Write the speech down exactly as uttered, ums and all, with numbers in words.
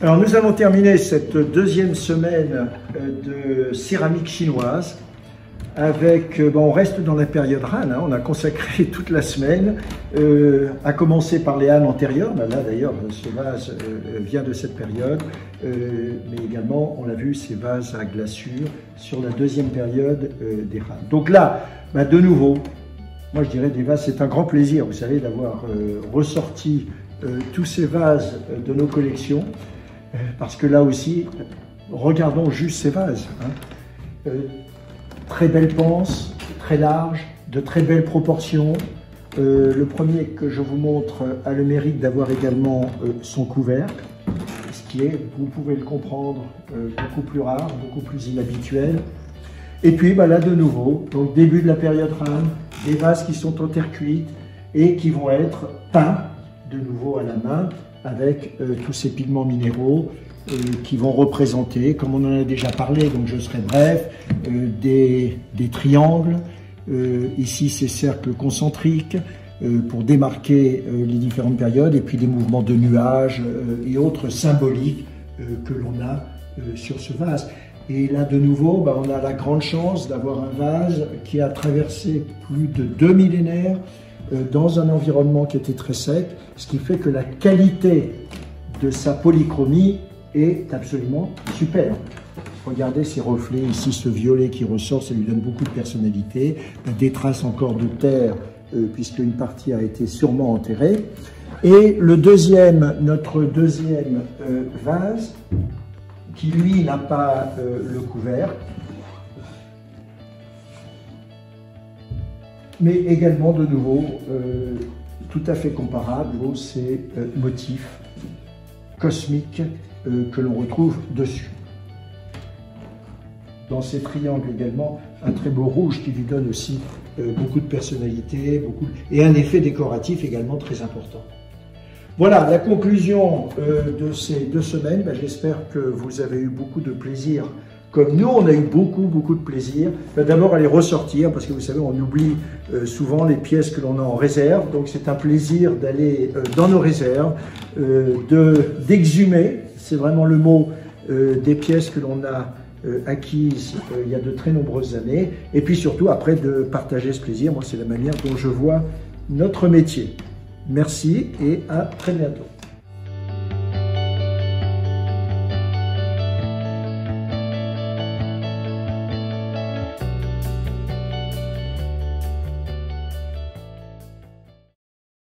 Alors nous allons terminer cette deuxième semaine de céramique chinoise avec, bon, on reste dans la période Han, hein, on a consacré toute la semaine, euh, à commencer par les Han antérieurs, ben là d'ailleurs ce vase euh, vient de cette période, euh, mais également on l'a vu ces vases à glaçure sur la deuxième période euh, des Han. Donc là, ben, de nouveau, moi je dirais des vases, c'est un grand plaisir, vous savez, d'avoir euh, ressorti euh, tous ces vases de nos collections. Parce que là aussi, regardons juste ces vases. Hein. Euh, très belle panse, très large, de très belles proportions. Euh, le premier que je vous montre a le mérite d'avoir également euh, son couvercle, ce qui est, vous pouvez le comprendre, euh, beaucoup plus rare, beaucoup plus inhabituel. Et puis bah, là de nouveau, donc début de la période Han, des vases qui sont en terre cuite et qui vont être peints de nouveau à la main, avec euh, tous ces pigments minéraux euh, qui vont représenter, comme on en a déjà parlé, donc je serai bref, euh, des, des triangles, euh, ici ces cercles concentriques, euh, pour démarquer euh, les différentes périodes, et puis des mouvements de nuages euh, et autres symboliques euh, que l'on a euh, sur ce vase. Et là de nouveau, bah, on a la grande chance d'avoir un vase qui a traversé plus de deux millénaires, dans un environnement qui était très sec, ce qui fait que la qualité de sa polychromie est absolument super. Regardez ces reflets, ici ce violet qui ressort, ça lui donne beaucoup de personnalité, des traces encore de terre, euh, puisque une partie a été sûrement enterrée. Et le deuxième, notre deuxième euh, vase, qui lui n'a pas euh, le couvercle, mais également de nouveau euh, tout à fait comparable aux ces euh, motifs cosmiques euh, que l'on retrouve dessus. Dans ces triangles également, un très beau rouge qui lui donne aussi euh, beaucoup de personnalité, beaucoup, et un effet décoratif également très important. Voilà la conclusion euh, de ces deux semaines. Ben, j'espère que vous avez eu beaucoup de plaisir. Comme nous, on a eu beaucoup, beaucoup de plaisir. D'abord, à les ressortir, parce que vous savez, on oublie euh, souvent les pièces que l'on a en réserve. Donc, c'est un plaisir d'aller euh, dans nos réserves, euh, d'exhumer, c'est vraiment le mot, euh, des pièces que l'on a euh, acquises euh, il y a de très nombreuses années. Et puis surtout, après, de partager ce plaisir. Moi, c'est la manière dont je vois notre métier. Merci et à très bientôt.